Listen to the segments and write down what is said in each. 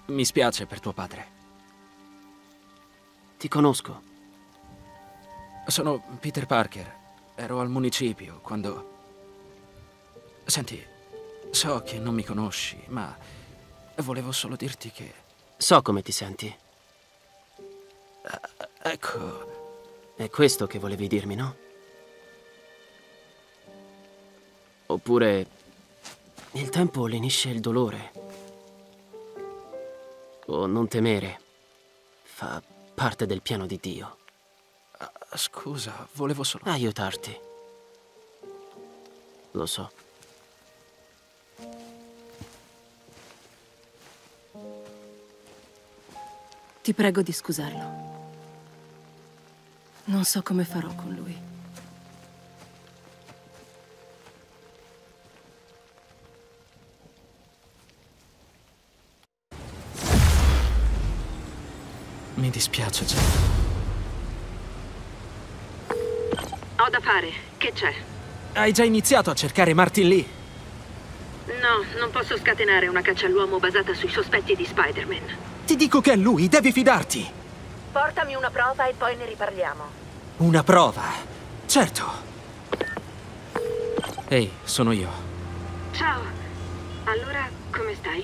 Mi spiace per tuo padre. Ti conosco. Sono Peter Parker. Ero al municipio quando... Senti, so che non mi conosci, ma volevo solo dirti che... So come ti senti. Ecco... È questo che volevi dirmi, no? Oppure... il tempo lenisce il dolore. O non temere. Fa parte del piano di Dio. Scusa, volevo solo... Aiutarti. Lo so. Ti prego di scusarlo. Non so come farò con lui. Mi dispiace, Jay. Ho da fare. Che c'è? Hai già iniziato a cercare Martin Lee? No, non posso scatenare una caccia all'uomo basata sui sospetti di Spider-Man. Ti dico che è lui, devi fidarti! Portami una prova e poi ne riparliamo. Una prova? Certo! Ehi, sono io. Ciao. Allora, come stai?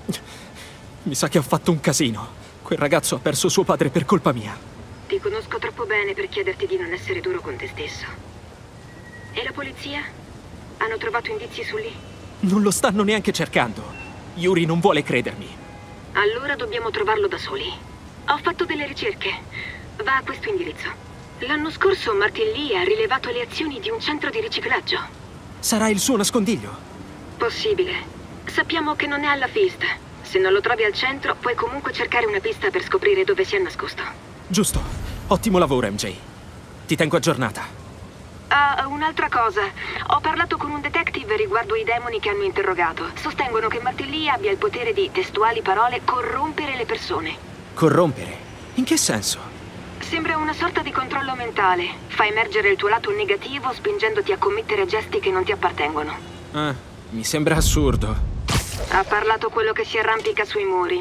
Mi sa che ho fatto un casino. Quel ragazzo ha perso suo padre per colpa mia. Ti conosco troppo bene per chiederti di non essere duro con te stesso. E la polizia? Hanno trovato indizi su Lee? Non lo stanno neanche cercando. Yuri non vuole credermi. Allora dobbiamo trovarlo da soli. Ho fatto delle ricerche. Va a questo indirizzo. L'anno scorso Martin Lee ha rilevato le azioni di un centro di riciclaggio. Sarà il suo nascondiglio? Possibile. Sappiamo che non è alla Feast. Se non lo trovi al centro, puoi comunque cercare una pista per scoprire dove si è nascosto. Giusto. Ottimo lavoro, MJ. Ti tengo aggiornata. Ah, un'altra cosa. Ho parlato con un detective riguardo i demoni che hanno interrogato. Sostengono che Martin Lee abbia il potere di, testuali parole, corrompere le persone. Corrompere? In che senso? Sembra una sorta di controllo mentale. Fa emergere il tuo lato negativo spingendoti a commettere gesti che non ti appartengono. Mi sembra assurdo. Ha parlato quello che si arrampica sui muri.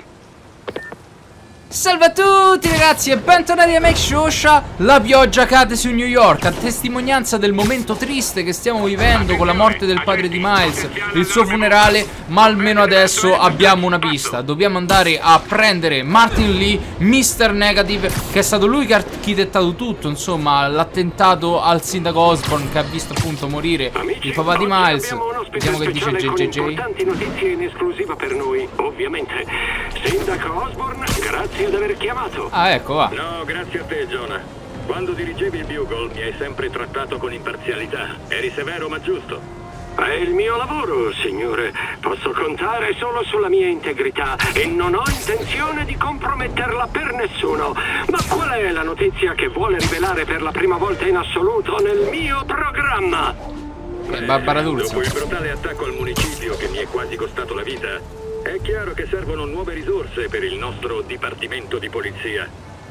Salve a tutti ragazzi e bentornati a Make Shosha. La pioggia cade su New York a testimonianza del momento triste che stiamo vivendo con la morte del padre di Miles, il suo funerale, ma almeno adesso abbiamo una pista. Dobbiamo andare a prendere Martin Lee, Mr. Negative, che è stato lui che ha architettato tutto, insomma, l'attentato al sindaco Osborn che ha visto appunto morire il papà di Miles. Vediamo che dice JJJ. Importanti notizie in esclusiva per noi, ovviamente. Sindaco Osborn, grazie ad aver chiamato. Ah, ecco, va. No, grazie a te, Jonah. Quando dirigevi il Bugle mi hai sempre trattato con imparzialità. Eri severo ma giusto. È il mio lavoro, signore. Posso contare solo sulla mia integrità e non ho intenzione di comprometterla per nessuno. Ma qual è la notizia che vuole rivelare per la prima volta in assoluto nel mio programma? Barbara D'Urso. Dopo il brutale attacco al municipio che mi è quasi costato la vita, è chiaro che servono nuove risorse per il nostro dipartimento di polizia.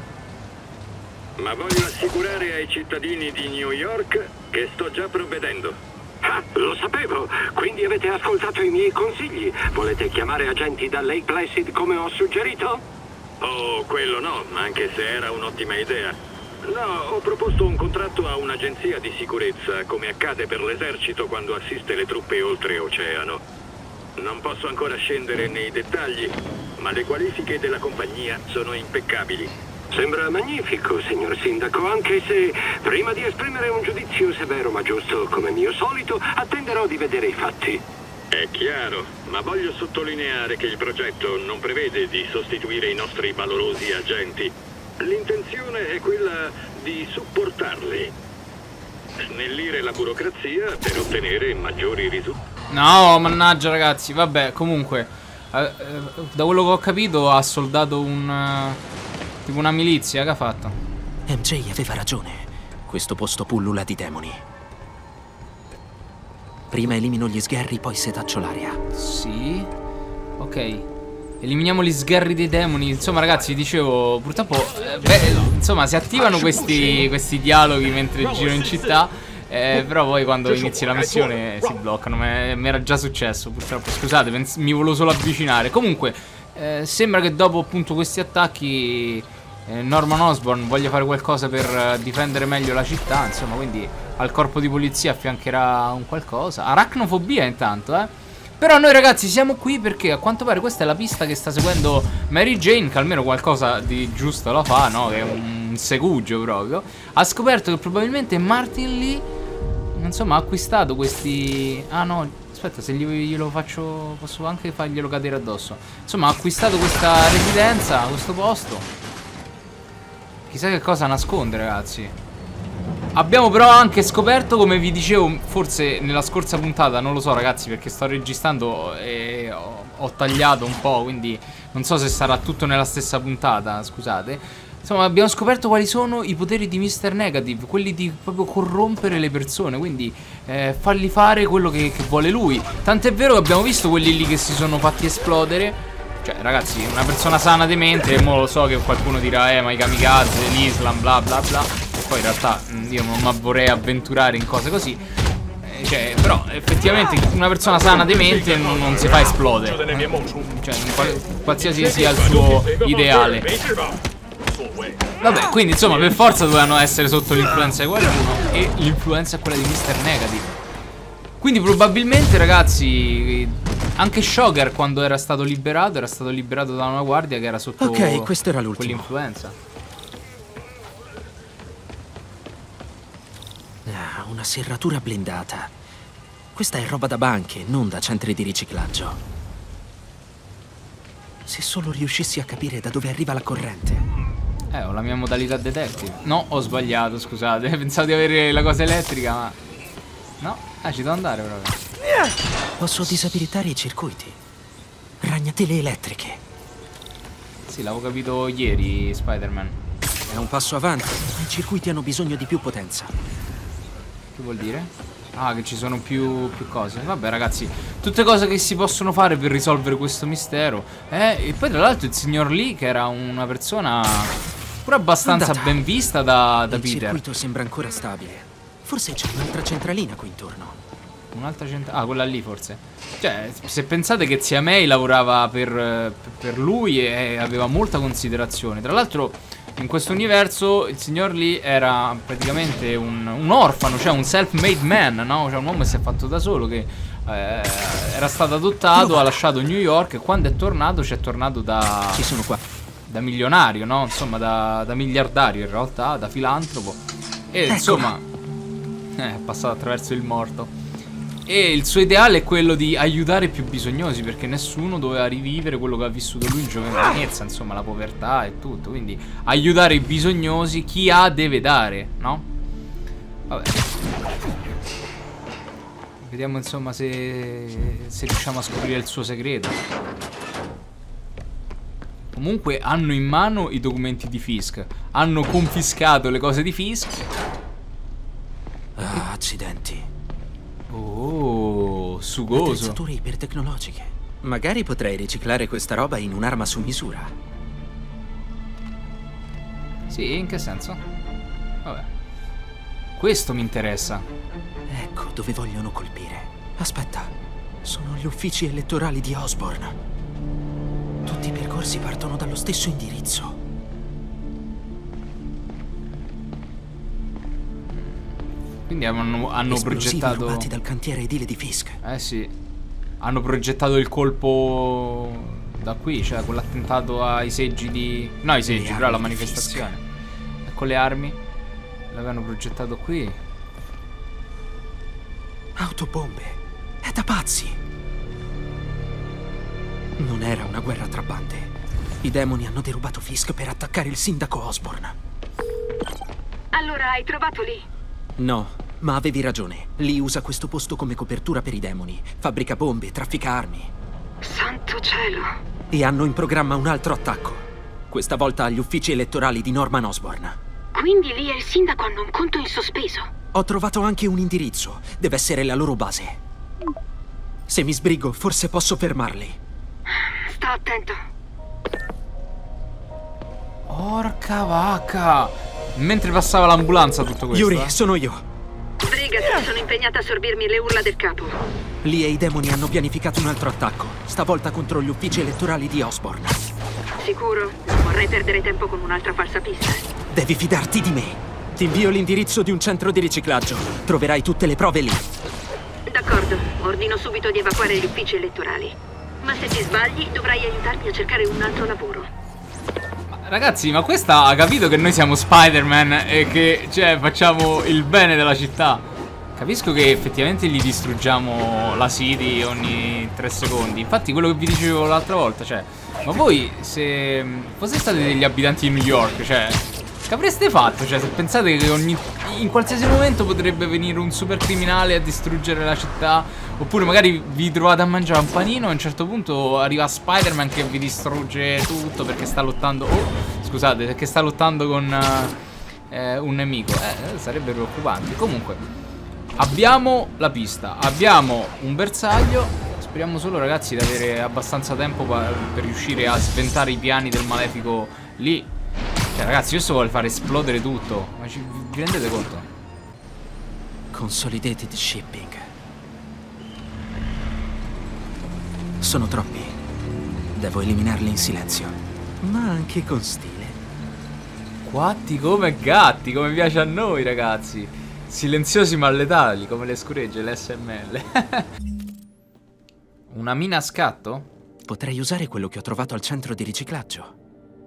Ma voglio assicurare ai cittadini di New York che sto già provvedendo. Ah, lo sapevo. Quindi avete ascoltato i miei consigli. Volete chiamare agenti da Lake Placid come ho suggerito? Oh, quello no, anche se era un'ottima idea. No, ho proposto un contratto a un'agenzia di sicurezza, come accade per l'esercito quando assiste le truppe oltreoceano. Non posso ancora scendere nei dettagli, ma le qualifiche della compagnia sono impeccabili. Sembra magnifico, signor Sindaco, anche se prima di esprimere un giudizio severo ma giusto come mio solito, attenderò di vedere i fatti. È chiaro, ma voglio sottolineare che il progetto non prevede di sostituire i nostri valorosi agenti. L'intenzione è quella di supportarli, snellire la burocrazia per ottenere maggiori risultati. No, mannaggia ragazzi, vabbè, comunque da quello che ho capito ha soldato tipo una milizia, che ha fatto? MJ aveva ragione. Questo posto pullula di demoni. Prima elimino gli sgherri, poi setaccio l'aria. Sì. Ok. Eliminiamo gli sgherri dei demoni. Insomma ragazzi, dicevo, purtroppo insomma si attivano questi dialoghi mentre giro in città. Però poi quando inizi la missione si bloccano. Mi era già successo purtroppo. Scusate, mi volevo solo avvicinare. Comunque sembra che dopo appunto questi attacchi Norman Osborn voglia fare qualcosa per difendere meglio la città. Insomma, quindi al corpo di polizia affiancherà un qualcosa. Aracnofobia intanto, Però noi ragazzi siamo qui perché a quanto pare questa è la pista che sta seguendo Mary Jane, che almeno qualcosa di giusto la fa, no? Che è un segugio proprio. Ha scoperto che probabilmente Martin Lee, insomma, ha acquistato questi... Ah no, aspetta, se glielo faccio posso anche farglielo cadere addosso. Insomma, ha acquistato questa residenza, questo posto. Chissà che cosa nasconde, ragazzi. Abbiamo però anche scoperto, come vi dicevo forse nella scorsa puntata, non lo so ragazzi perché sto registrando e ho tagliato un po', quindi non so se sarà tutto nella stessa puntata, scusate. Insomma, abbiamo scoperto quali sono i poteri di Mr. Negative, quelli di proprio corrompere le persone, quindi fargli fare quello che vuole lui. Tant'è vero che abbiamo visto quelli lì che si sono fatti esplodere. Cioè ragazzi, una persona sana di mente, mo lo so che qualcuno dirà ma i kamikaze, l'Islam, bla bla bla. Poi in realtà io non mi vorrei avventurare in cose così. Cioè, però effettivamente una persona sana di mente non si fa esplodere. Cioè, qualsiasi sia il suo ideale. Vabbè, quindi insomma per forza dovevano essere sotto l'influenza di qualcuno. E l'influenza è quella di Mr. Negative. Quindi probabilmente ragazzi anche Shogar quando era stato liberato da una guardia che era sotto questo era l'ultimo. Quell'influenza. Una serratura blindata. Questa è roba da banche, non da centri di riciclaggio. Se solo riuscissi a capire da dove arriva la corrente. Ho la mia modalità detective. No, ho sbagliato, scusate. Pensavo di avere la cosa elettrica, ma... No, ci devo andare proprio. Posso disabilitare i circuiti. Ragnatele elettriche. Sì, l'avevo capito ieri, Spider-Man. È un passo avanti, ma i circuiti hanno bisogno di più potenza. Che vuol dire? Ah, che ci sono più cose. Vabbè ragazzi, tutte cose che si possono fare per risolvere questo mistero. E poi tra l'altro il signor Lee, che era una persona pure abbastanza ben vista da Peter. Il circuito sembra ancora stabile. Forse c'è un'altra centralina qui intorno. Un'altra centralina? Ah, quella lì forse. Cioè, se pensate che zia May lavorava per lui e aveva molta considerazione. Tra l'altro in questo universo il signor Lee era praticamente un orfano, cioè un self-made man, no? Cioè un uomo che si è fatto da solo, che era stato adottato, ha lasciato New York e quando è tornato ci è tornato da... Ci sono qua. Da milionario, no? Insomma da miliardario in realtà, da filantropo. E insomma è passato attraverso il morto. E il suo ideale è quello di aiutare i più bisognosi, perché nessuno doveva rivivere quello che ha vissuto lui in giovinezza, insomma la povertà e tutto. Quindi aiutare i bisognosi, chi ha deve dare, no? Vabbè. Vediamo insomma se riusciamo a scoprire il suo segreto. Comunque hanno in mano i documenti di Fisk. Hanno confiscato le cose di Fisk. Ah, accidenti. Oh, sugoso. Attrezzature ipertecnologiche. Magari potrei riciclare questa roba in un'arma su misura. Sì, in che senso? Vabbè. Questo mi interessa. Ecco dove vogliono colpire. Aspetta, sono gli uffici elettorali di Osborn. Tutti i percorsi partono dallo stesso indirizzo. Quindi hanno progettato... rubati dal cantiere edile di Fisk. Sì. Hanno progettato il colpo da qui, cioè quell'attentato ai seggi di... No, ai seggi, però la manifestazione. E con le armi l'avevano progettato qui. Autobombe. È da pazzi. Non era una guerra tra bande. I demoni hanno derubato Fisk per attaccare il sindaco Osborn. Allora, hai trovato Lee? No, ma avevi ragione. Lee usa questo posto come copertura per i demoni. Fabbrica bombe, traffica armi. Santo cielo. E hanno in programma un altro attacco. Questa volta agli uffici elettorali di Norman Osborn. Quindi Lee e il sindaco hanno un conto in sospeso. Ho trovato anche un indirizzo. Deve essere la loro base. Se mi sbrigo, forse posso fermarli. Sta attento. Porca vacca. Mentre passava l'ambulanza tutto questo. Yuri, sono io. Sbrigati. impegnata a assorbirmi le urla del capo. Lee e i demoni hanno pianificato un altro attacco, stavolta contro gli uffici elettorali di Osborn. Sicuro? Non vorrei perdere tempo con un'altra falsa pista. Devi fidarti di me. Ti invio l'indirizzo di un centro di riciclaggio. Troverai tutte le prove lì. D'accordo, ordino subito di evacuare gli uffici elettorali. Ma se ti sbagli, dovrai aiutarmi a cercare un altro lavoro. Ragazzi, ma questa ha capito che noi siamo Spider-Man e che, cioè, facciamo il bene della città. Capisco che effettivamente gli distruggiamo la city ogni 3 secondi. Infatti quello che vi dicevo l'altra volta, cioè, ma voi se foste stati degli abitanti di New York, cioè, che avreste fatto? Cioè, se pensate che in qualsiasi momento potrebbe venire un super criminale a distruggere la città, oppure magari vi trovate a mangiare un panino e a un certo punto arriva Spider-Man che vi distrugge tutto perché sta lottando... Oh, scusate, perché sta lottando con un nemico. Sarebbe preoccupante. Comunque, abbiamo la pista, abbiamo un bersaglio. Speriamo solo, ragazzi, di avere abbastanza tempo per riuscire a sventare i piani del malefico lì. Cioè, ragazzi, questo vuole fare esplodere tutto. Ma vi rendete conto? Consolidated Shipping. Sono troppi. Devo eliminarli in silenzio, ma anche con stile. Quatti come gatti, come piace a noi, ragazzi. Silenziosi ma letali, come le scuregge, le SML. Una mina a scatto? Potrei usare quello che ho trovato al centro di riciclaggio.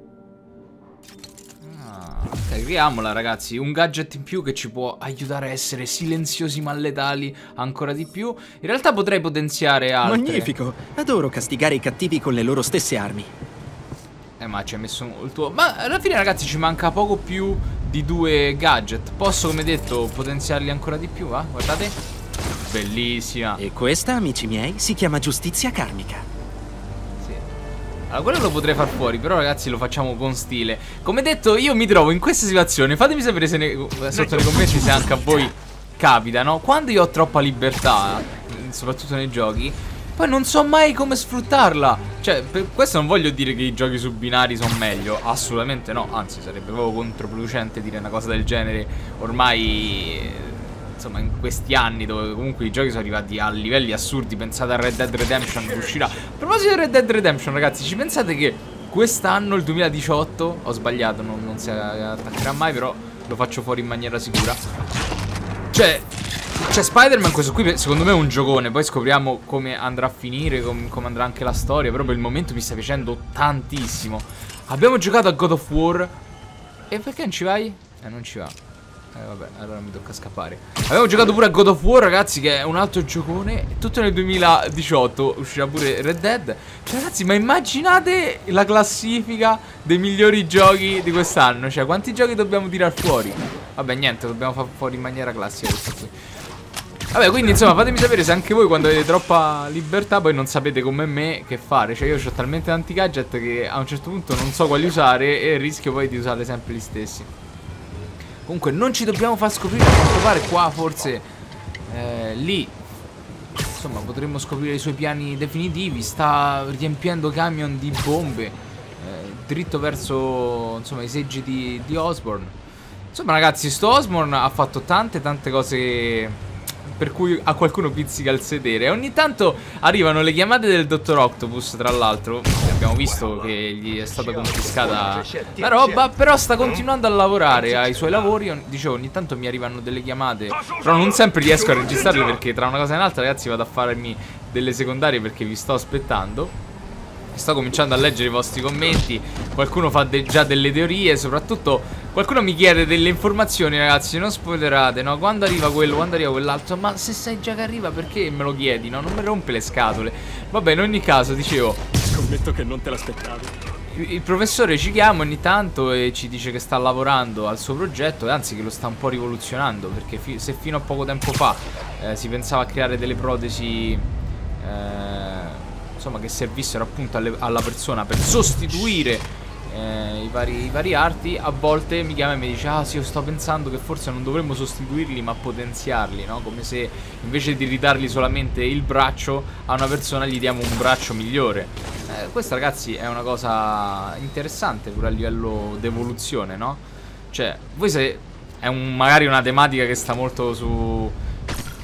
Ok, creiamola, ragazzi. Un gadget in più che ci può aiutare a essere silenziosi ma letali ancora di più. In realtà potrei potenziare altre. Magnifico! Adoro castigare i cattivi con le loro stesse armi. Ma ci hai messo il tuo... Ma alla fine, ragazzi, ci manca poco più di 2 gadget. Posso, come detto, potenziarli ancora di più, va? Guardate. Bellissima. E questa, amici miei, si chiama giustizia karmica. Sì. Allora, quello lo potrei far fuori, però, ragazzi, lo facciamo con stile. Come detto, io mi trovo in questa situazione. Fatemi sapere se sotto nei commenti se anche a voi capita, no? Quando io ho troppa libertà, soprattutto nei giochi, poi non so mai come sfruttarla. Cioè, per questo non voglio dire che i giochi su binari sono meglio. Assolutamente no. Anzi, sarebbe proprio controproducente dire una cosa del genere. Ormai, insomma, in questi anni dove comunque i giochi sono arrivati a livelli assurdi. Pensate a Red Dead Redemption che uscirà. A proposito di Red Dead Redemption, ragazzi, ci pensate che quest'anno, il 2018, ho sbagliato, non si attaccherà mai, però lo faccio fuori in maniera sicura. Cioè, Spider-Man, questo qui secondo me è un giocone. Poi scopriamo come andrà a finire, come andrà anche la storia. Però per il momento mi sta piacendo tantissimo. Abbiamo giocato a God of War. E perché non ci vai? Non ci va. Vabbè, allora mi tocca scappare. Abbiamo giocato pure a God of War, ragazzi, che è un altro giocone. Tutto nel 2018 uscirà pure Red Dead. Cioè, ragazzi, ma immaginate la classifica dei migliori giochi di quest'anno. Cioè, quanti giochi dobbiamo tirar fuori? Vabbè, niente, dobbiamo far fuori in maniera classica questo qui. Vabbè, quindi insomma fatemi sapere se anche voi quando avete troppa libertà poi non sapete come me che fare. Cioè io ho talmente tanti gadget che a un certo punto non so quali usare e rischio poi di usare sempre gli stessi. Comunque non ci dobbiamo far scoprire, a quanto pare qua forse lì insomma potremmo scoprire i suoi piani definitivi. Sta riempiendo camion di bombe dritto verso insomma i seggi di Osborn. Insomma ragazzi, sto Osborn ha fatto tante cose per cui a qualcuno pizzica il sedere. E ogni tanto arrivano le chiamate del Dottor Octopus, tra l'altro. Abbiamo visto che gli è stata confiscata la roba, però sta continuando a lavorare ai suoi lavori. Dicevo, ogni tanto mi arrivano delle chiamate, però non sempre riesco a registrarle perché tra una cosa e un'altra, ragazzi, vado a farmi delle secondarie perché vi sto aspettando. Sto cominciando a leggere i vostri commenti. Qualcuno fa già delle teorie. Soprattutto qualcuno mi chiede delle informazioni, ragazzi. Non spoilerate, no? Quando arriva quello, quando arriva quell'altro. Ma se sai già che arriva, perché me lo chiedi, no? Non mi rompe le scatole. Vabbè, in ogni caso, dicevo, scommetto che non te l'aspettavi. Il professore ci chiama ogni tanto e ci dice che sta lavorando al suo progetto. E anzi che lo sta un po' rivoluzionando, perché se fino a poco tempo fa si pensava a creare delle protesi insomma che servissero appunto alla persona per sostituire i vari arti, a volte mi chiama e mi dice: ah sì, io sto pensando che forse non dovremmo sostituirli ma potenziarli, no? Come se invece di ridargli solamente il braccio a una persona gli diamo un braccio migliore. Questa, ragazzi, è una cosa interessante pure a livello d'evoluzione, no? Cioè, voi se è magari una tematica che sta molto su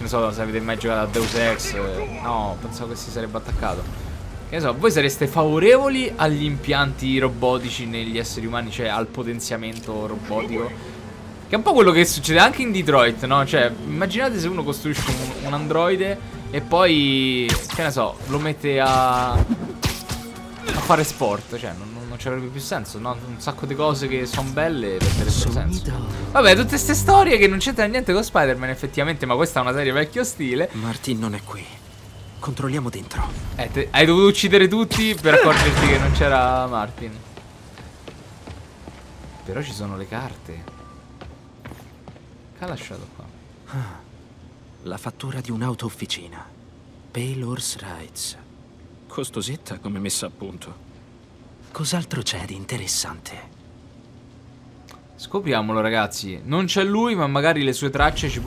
ne so se avete mai giocato a Deus Ex. No, pensavo che si sarebbe attaccato. Che ne so, voi sareste favorevoli agli impianti robotici negli esseri umani, cioè al potenziamento robotico? Che è un po' quello che succede anche in Detroit, no? Cioè, immaginate se uno costruisce un androide e poi, che ne so, lo mette a fare sport. Cioè, non c'avrebbe più senso, no? Un sacco di cose che sono belle perderebbero senso. Vabbè, tutte queste storie che non c'entrano niente con Spider-Man effettivamente, ma questa è una serie vecchio stile. Martin non è qui. Controlliamo dentro. Hai dovuto uccidere tutti per accorgerti che non c'era Martin. Però ci sono le carte. Che ha lasciato qua? La fattura di un'auto officina. Paylor's Rides. Costosetta come messa a punto. Cos'altro c'è di interessante? Scopriamolo, ragazzi. Non c'è lui, ma magari le sue tracce ci...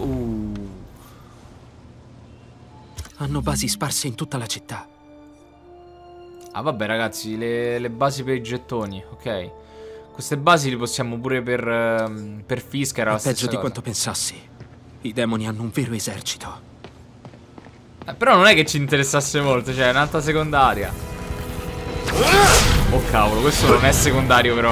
Hanno basi sparse in tutta la città. Ah, vabbè, ragazzi, le basi per i gettoni, ok. Queste basi le possiamo pure per Fisk, era la stessa peggio di cosa. quanto pensassi. I demoni hanno un vero esercito. Però non è che ci interessasse molto, cioè è un'altra secondaria. Oh cavolo, questo non è secondario però.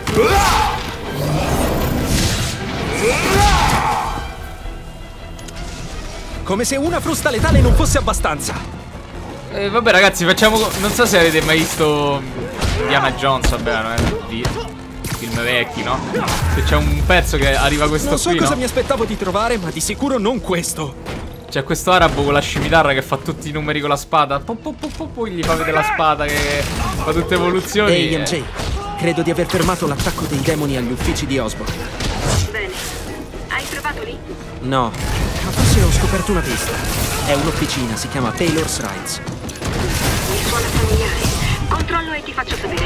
Come se una frusta letale non fosse abbastanza. Vabbè ragazzi, facciamo... Non so se avete mai visto Indiana Jones, vabbè, no? Film vecchi, no? Se c'è un pezzo che arriva questo Non so qui, cosa no? mi aspettavo di trovare, ma di sicuro non questo. C'è questo arabo con la scimitarra che fa tutti i numeri con la spada. Poi gli fa vedere la spada che fa tutte evoluzioni. Ehi, MJ, credo di aver fermato l'attacco dei demoni agli uffici di Osborn. Bene. Hai trovato lì? No, ma forse ho scoperto una pista. È un'officina, si chiama Paylor's Rides. Mi suona familiare. Controllo e ti faccio sapere.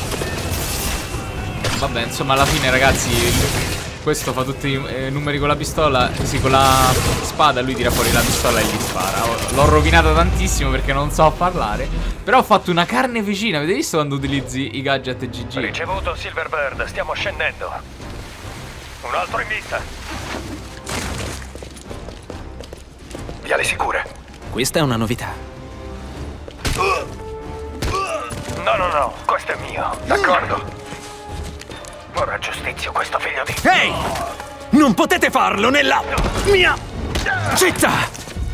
Vabbè, insomma, alla fine, ragazzi, questo fa tutti i numeri con la pistola. Sì, con la spada lui tira fuori la pistola e gli spara. L'ho rovinata tantissimo perché non so parlare. Però ho fatto una carne vicina. Avete visto quando utilizzi i gadget GG? Ricevuto, Silverbird, stiamo scendendo. Un altro in vista. Viale sicure. Questa è una novità. No, questo è mio. D'accordo. Ora giustizio questo figlio di... Ehi! Non potete farlo nella mia città!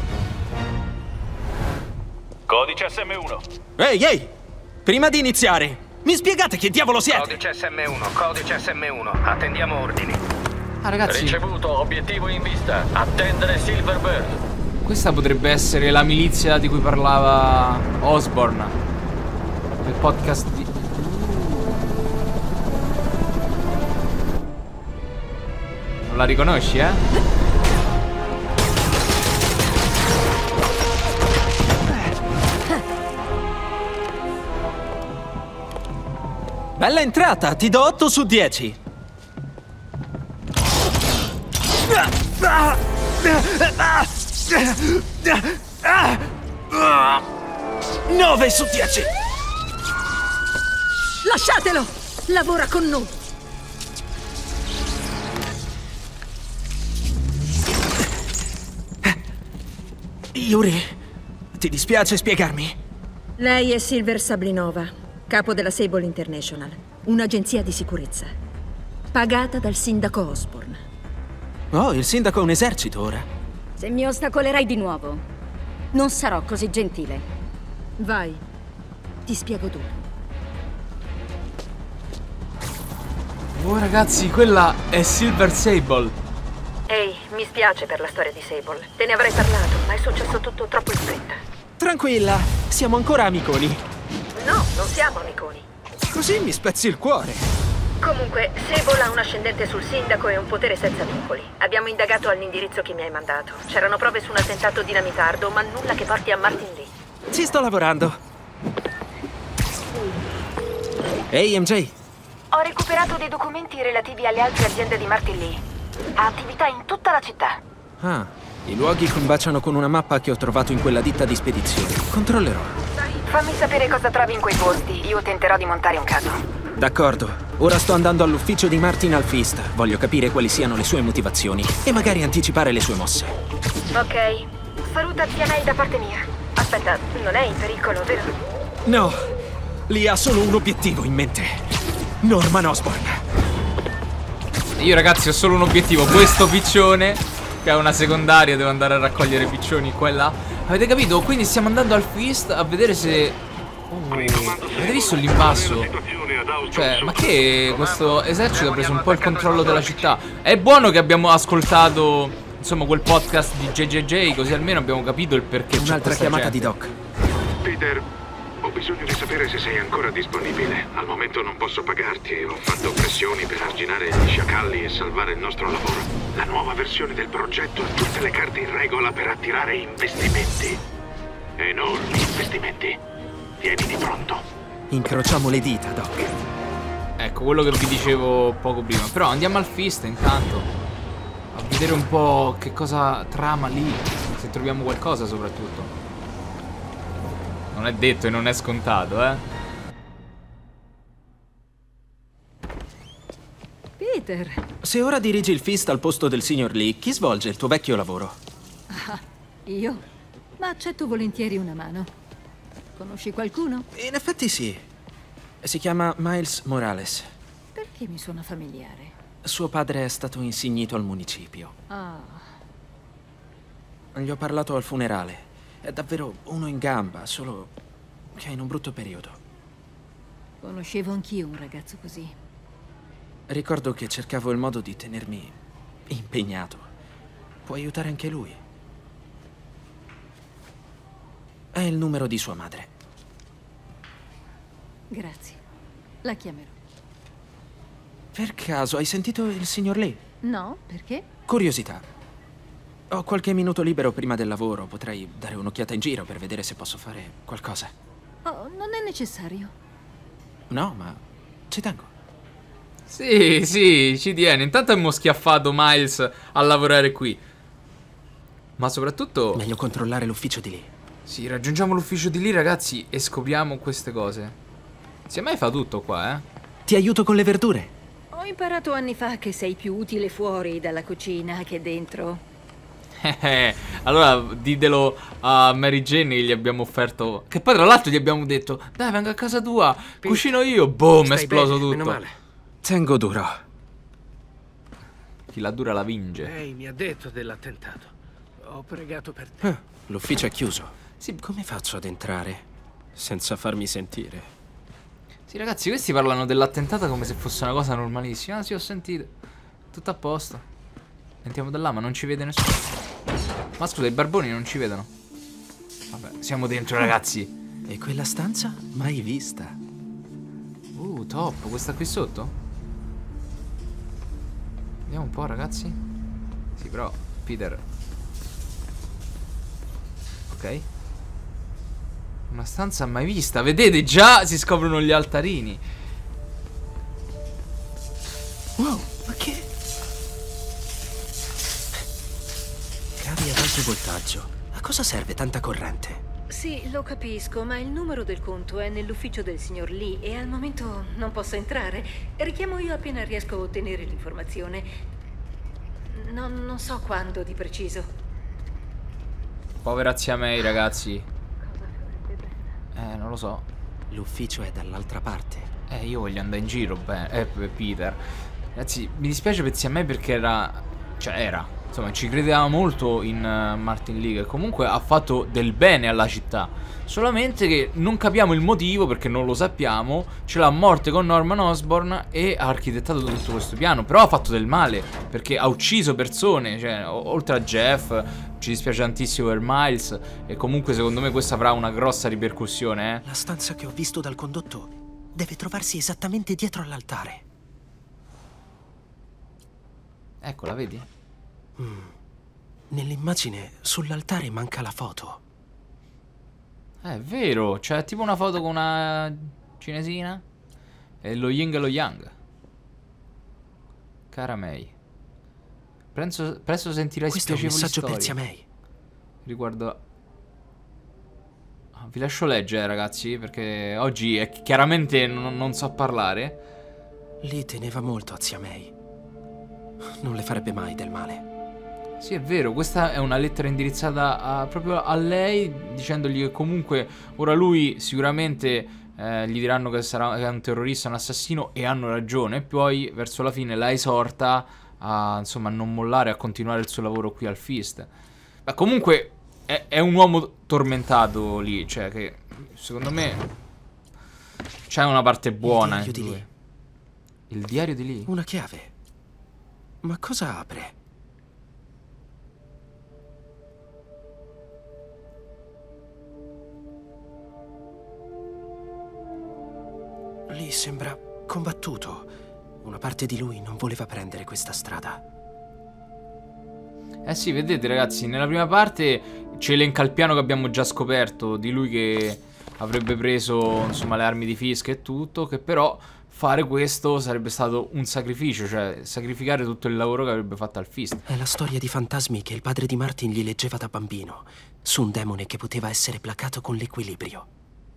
Codice SM1. Ehi! Prima di iniziare, mi spiegate che diavolo siete? Codice SM1, codice SM1. Attendiamo ordini. Ah, ragazzi, Ricevuto, obiettivo in vista. Attendere Silverbird. questa potrebbe essere la milizia di cui parlava Osborn nel podcast di... Non la riconosci, eh? Bella entrata, ti do 8 su 10. 9 su 10. Lasciatelo! Lavora con noi. Yuri, ti dispiace spiegarmi? Lei è Silver Sablinova, capo della Sable International, un'agenzia di sicurezza, pagata dal sindaco Osborn. Oh, il sindaco ha un esercito ora. Se mi ostacolerai di nuovo, non sarò così gentile. Vai, ti spiego tutto. Oh ragazzi, quella è Silver Sable. Ehi, mi spiace per la storia di Sable. Te ne avrei parlato, ma è successo tutto troppo in fretta. Tranquilla, siamo ancora amiconi. No, non siamo amiconi. Così mi spezzi il cuore. Comunque, Sable ha un ascendente sul sindaco e un potere senza vincoli. Abbiamo indagato all'indirizzo che mi hai mandato. C'erano prove su un attentato dinamitardo, ma nulla che porti a Martin Lee. Ci sto lavorando. Ehi, MJ. Ho recuperato dei documenti relativi alle altre aziende di Martin Lee. Ha attività in tutta la città. Ah, i luoghi combaciano con una mappa che ho trovato in quella ditta di spedizioni. Controllerò. Fammi sapere cosa trovi in quei posti. Io tenterò di montare un caso. D'accordo. Ora sto andando all'ufficio di Martin al Fist. Voglio capire quali siano le sue motivazioni e magari anticipare le sue mosse. Ok, Saluta zia May da parte mia. Aspetta, non è in pericolo, vero? No, lì ha solo un obiettivo in mente. Norman Osborn. Io ragazzi ho solo un obiettivo, questo piccione, che è una secondaria, devo andare a raccogliere piccioni qua e là. Avete capito? Quindi stiamo andando al Fist a vedere se... avete visto l'impasso? Cioè, ma che questo esercito ha preso un po' il controllo della città. È buono che abbiamo ascoltato, insomma, quel podcast di JJJ, così almeno abbiamo capito il perché. Un'altra chiamata di Doc. Peter, ho bisogno di sapere se sei ancora disponibile. Al momento non posso pagarti. Ho fatto pressioni per arginare gli sciacalli e salvare il nostro lavoro. La nuova versione del progetto ha tutte le carte in regola per attirare investimenti. Enormi investimenti. Tieniti pronto. Incrociamo le dita, Doc. Ecco, quello che vi dicevo poco prima. Però andiamo al Fist intanto, a vedere un po' che cosa trama lì, se troviamo qualcosa soprattutto. Non è detto e non è scontato, Peter. Se ora dirigi il Fist al posto del signor Lee, chi svolge il tuo vecchio lavoro? Ah, io? Ma accetto volentieri una mano. Conosci qualcuno? In effetti sì. Si chiama Miles Morales. Perché mi suona familiare? Suo padre è stato insignito al municipio. Ah. Gli ho parlato al funerale. È davvero uno in gamba, solo che è in un brutto periodo. Conoscevo anch'io un ragazzo così. Ricordo che cercavo il modo di tenermi impegnato. Può aiutare anche lui. È il numero di sua madre. Grazie. La chiamerò. Per caso hai sentito il signor Lee? No, perché? Curiosità. Ho qualche minuto libero prima del lavoro. Potrei dare un'occhiata in giro per vedere se posso fare qualcosa. Oh, non è necessario. No, ma ci tengo. Sì, sì, ci tiene. Intanto abbiamo schiaffato Miles a lavorare qui. Ma soprattutto... meglio controllare l'ufficio di Lee. Sì, raggiungiamo l'ufficio di lì, ragazzi, e scopriamo queste cose. Si mai fa tutto qua, Ti aiuto con le verdure. Ho imparato anni fa che sei più utile fuori dalla cucina che dentro. Allora ditelo a Mary Jane che gli abbiamo offerto. Che poi tra l'altro gli abbiamo detto: dai, vengo a casa tua, cucino io. Boom, è esploso tutto. Meno male. Tengo duro. Chi la dura la vince. Lei mi ha detto dell'attentato. Ho pregato per te. L'ufficio è chiuso. Sì. Come faccio ad entrare senza farmi sentire? Sì, ragazzi, questi parlano dell'attentato come se fosse una cosa normalissima. Ah, sì, ho sentito. Tutto a posto. Entriamo da là, ma non ci vede nessuno. Ma scusa, i barboni non ci vedono. Vabbè, siamo dentro, ragazzi. E quella stanza? Mai vista. Top. Questa qui sotto? Vediamo un po', ragazzi. Sì, però, Peter. Ok. Una stanza mai vista. Vedete, già si scoprono gli altarini. Wow, ma che... cavi ad alto voltaggio. A cosa serve tanta corrente? Sì, lo capisco, ma il numero del conto è nell'ufficio del signor Lee e al momento non posso entrare. Richiamo io appena riesco a ottenere l'informazione. Non so quando di preciso. Povera zia May, ragazzi. Non lo so. L'ufficio è dall'altra parte. Io voglio andare in giro, Peter. Ragazzi, mi dispiace per zia May perché era... insomma, ci credeva molto in Martin Lee, che comunque ha fatto del bene alla città. Solamente che non capiamo il motivo, perché non lo sappiamo. Ce l'ha a morte con Norman Osborn e ha architettato tutto questo piano. Però ha fatto del male, perché ha ucciso persone. Cioè, oltre a Jeff, ci dispiace tantissimo per Miles. E comunque secondo me questo avrà una grossa ripercussione, La stanza che ho visto dal condotto deve trovarsi esattamente dietro all'altare. Eccola, vedi? Nell'immagine sull'altare manca la foto. È vero, c'è tipo una foto con una cinesina e lo yin e lo yang. Cara May, presto sentirai Questo è un spiacevoli messaggio storie per zia May. riguardo... vi lascio leggere, ragazzi, perché oggi è chiaramente non so parlare. Lee teneva molto a zia May. Non le farebbe mai del male. Sì, è vero, questa è una lettera indirizzata proprio a lei, dicendogli che comunque ora lui sicuramente gli diranno che che è un terrorista, un assassino, e hanno ragione. E poi verso la fine la esorta a, insomma, a non mollare, a continuare il suo lavoro qui al Fist. Ma comunque è un uomo tormentato lì, cioè che secondo me c'è una parte buona in lui. Il diario di lì? Una chiave. Ma cosa apre? Lì sembra combattuto. Una parte di lui non voleva prendere questa strada. Eh sì, vedete ragazzi, nella prima parte ci elenca il piano che abbiamo già scoperto di lui che avrebbe preso, insomma, le armi di Fisk e tutto, che però fare questo sarebbe stato un sacrificio, cioè sacrificare tutto il lavoro che avrebbe fatto al Fist. È la storia di fantasmi che il padre di Martin gli leggeva da bambino, su un demone che poteva essere placato con l'equilibrio.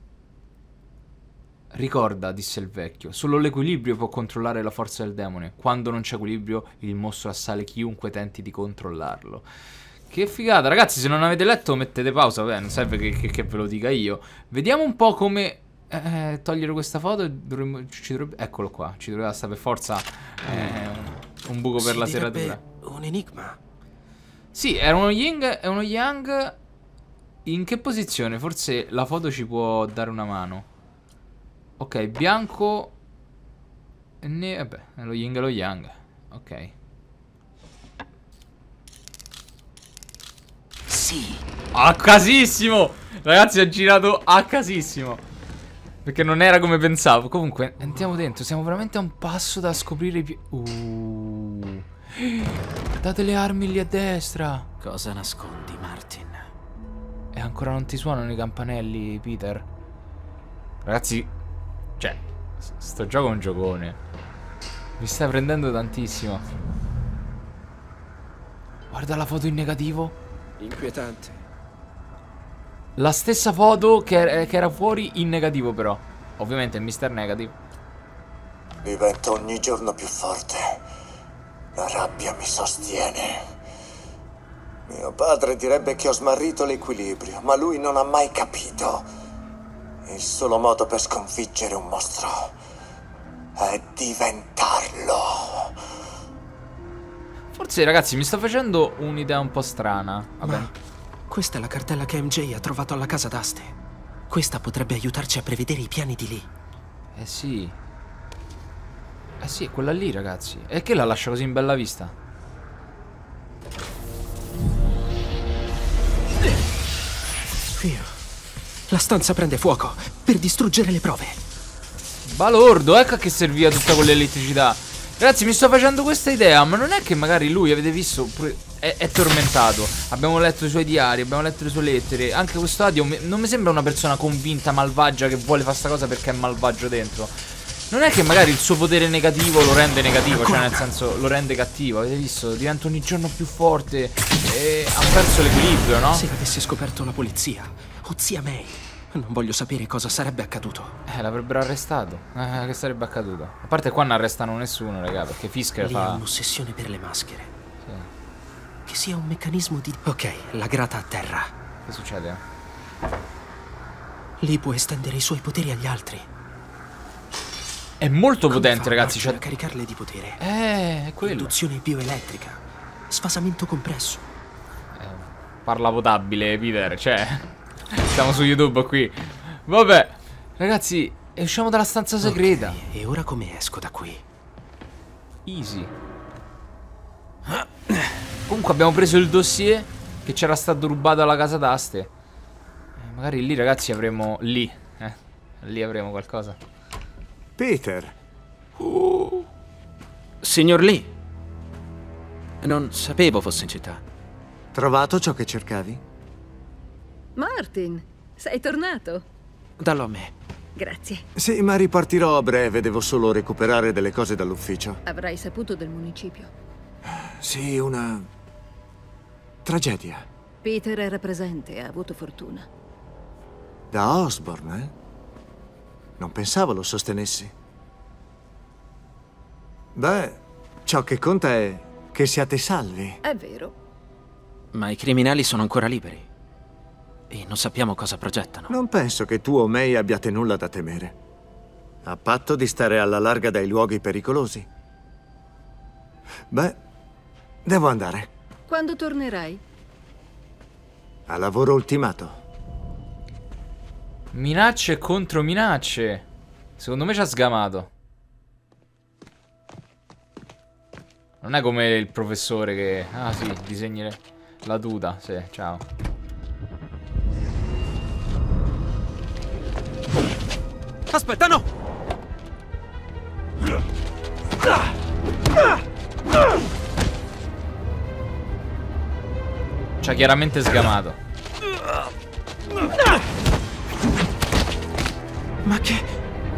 Ricorda, disse il vecchio, solo l'equilibrio può controllare la forza del demone. Quando non c'è equilibrio, il mostro assale chiunque tenti di controllarlo. Che figata, ragazzi, se non avete letto mettete pausa, beh, non serve che ve lo dica io. Vediamo un po' come togliere questa foto. Eccolo qua, ci doveva stare per forza un buco per la serratura. Un enigma. Sì, era uno yin e uno yang. In che posizione? Forse la foto ci può dare una mano. Ok, bianco e vabbè, è lo yin e lo yang. Ok. Sì. A casissimo! Ragazzi, ho girato a casissimo. Perché non era come pensavo. Comunque, andiamo dentro. Siamo veramente a un passo da scoprire i Guardate le armi lì a destra. Cosa nascondi, Martin? E ancora non ti suonano i campanelli, Peter? Ragazzi, cioè, sto gioco è un giocone. Mi stai prendendo tantissimo. Guarda la foto in negativo. Inquietante. La stessa foto che era fuori in negativo, però. Ovviamente è Mr. Negative. Divento ogni giorno più forte. La rabbia mi sostiene. Mio padre direbbe che ho smarrito l'equilibrio, ma lui non ha mai capito. Il solo modo per sconfiggere un mostro è diventarlo. Forse, ragazzi, mi sta facendo un'idea un po' strana. Vabbè. Ma questa è la cartella che MJ ha trovato alla casa d'aste. Questa potrebbe aiutarci a prevedere i piani di lì. Eh sì. Eh sì, è quella lì, ragazzi. E che la lascia così in bella vista? Io. La stanza prende fuoco per distruggere le prove. Balordo, ecco a che serviva tutta quell'elettricità. Ragazzi, mi sto facendo questa idea, ma non è che magari lui, avete visto, è tormentato. Abbiamo letto i suoi diari, abbiamo letto le sue lettere. Anche questo Adio non mi sembra una persona convinta, malvagia, che vuole fare sta cosa perché è malvagio dentro. Non è che magari il suo potere negativo lo rende negativo, cioè nel senso lo rende cattivo. Avete visto? Diventa ogni giorno più forte e ha perso l'equilibrio, no? Se l'avesse scoperto la polizia o zia May, non voglio sapere cosa sarebbe accaduto. L'avrebbero arrestato. Che sarebbe accaduto? A parte qua non arrestano nessuno, raga, perché Fisk Lì fa... ha un'ossessione per le maschere. Sì. Che sia un meccanismo di... Ok, la grata a terra. Che succede? Lì può estendere i suoi poteri agli altri. È molto Come potente, fa ragazzi. Martin Cioè... a caricarle di potere. È quello. Induzione bioelettrica. Sfasamento compresso. Parla potabile, Peter. Cioè, siamo su YouTube qui. Vabbè, ragazzi, usciamo dalla stanza segreta. Okay, e ora come esco da qui? Easy. Comunque abbiamo preso il dossier che c'era stato rubato alla casa d'aste. Magari lì, ragazzi, avremo... Lì avremo qualcosa. Peter. Signor Lee. Non sapevo fosse in città. Trovato ciò che cercavi? Martin, sei tornato? Dallo a me. Grazie. Sì, ma ripartirò a breve. Devo solo recuperare delle cose dall'ufficio. Avrai saputo del municipio. Sì, una... tragedia. Peter era presente e ha avuto fortuna. Da Osborn, eh? Non pensavo lo sostenessi. Beh, ciò che conta è che siate salvi. È vero. Ma i criminali sono ancora liberi. E non sappiamo cosa progettano. Non penso che tu o May abbiate nulla da temere. A patto di stare alla larga dai luoghi pericolosi. Beh, devo andare. Quando tornerai? A lavoro ultimato. Minacce contro minacce. Secondo me ci ha sgamato. Non è come il professore che... Ah sì, disegni la tuta. Sì, ciao. Aspetta, no! Ci ha chiaramente sgamato. Ma che...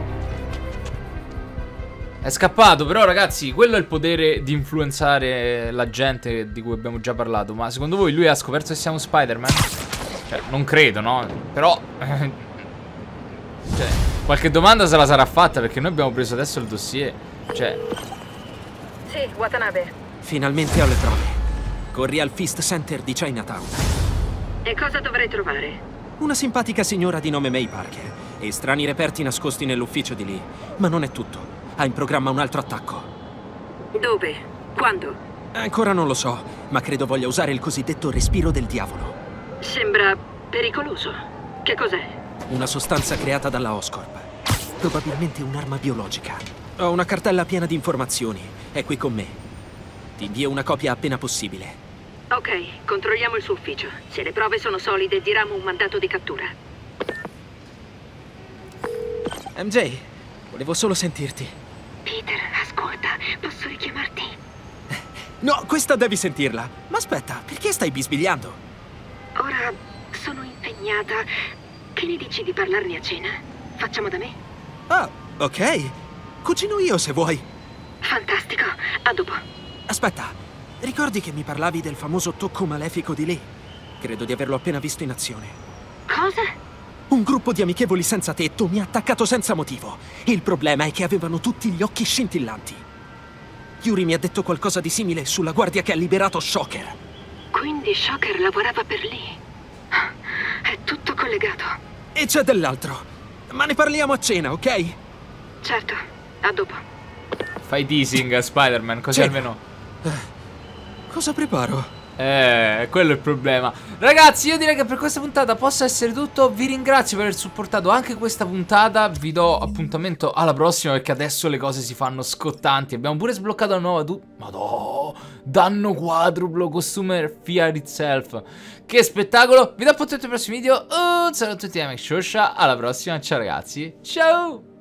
È scappato, però ragazzi, quello è il potere di influenzare la gente di cui abbiamo già parlato. Ma secondo voi lui ha scoperto che siamo Spider-Man? Cioè, non credo, no? Però... cioè, qualche domanda se la sarà fatta, perché noi abbiamo preso adesso il dossier. Cioè... Sì, Watanabe. Finalmente ho le prove. Corri al Feast Center di Chinatown. E cosa dovrei trovare? Una simpatica signora di nome May Parker e strani reperti nascosti nell'ufficio di Lee. Ma non è tutto. Ha in programma un altro attacco. Dove? Quando? Ancora non lo so, ma credo voglia usare il cosiddetto respiro del diavolo. Sembra pericoloso. Che cos'è? Una sostanza creata dalla Oscorp. Probabilmente un'arma biologica. Ho una cartella piena di informazioni. È qui con me. Ti invio una copia appena possibile. Ok, controlliamo il suo ufficio. Se le prove sono solide, diramo un mandato di cattura. MJ, volevo solo sentirti. Peter, ascolta, posso richiamarti? No, questa devi sentirla. Ma aspetta, perché stai bisbigliando? Ora sono impegnata. Che ne dici di parlarne a cena? Facciamo da me? Ah, ok. Cucino io se vuoi. Fantastico, a dopo. Aspetta, ricordi che mi parlavi del famoso tocco malefico di Lee? Credo di averlo appena visto in azione. Cosa? Un gruppo di amichevoli senza tetto mi ha attaccato senza motivo. Il problema è che avevano tutti gli occhi scintillanti. Yuri mi ha detto qualcosa di simile sulla guardia che ha liberato Shocker. Quindi Shocker lavorava per Lee. È tutto collegato. E c'è dell'altro. Ma ne parliamo a cena, ok? Certo, a dopo. Fai teasing a Spider-Man, così almeno... Cosa preparo? Quello è il problema. Ragazzi, io direi che per questa puntata possa essere tutto. Vi ringrazio per aver supportato anche questa puntata. Vi do appuntamento alla prossima, perché adesso le cose si fanno scottanti. Abbiamo pure sbloccato la nuova Madò, danno quadruplo, costume Fear Itself. Che spettacolo. Vi do appuntamento ai prossimi video. Un saluto a tutti da Make Sure. Alla prossima, ciao ragazzi. Ciao.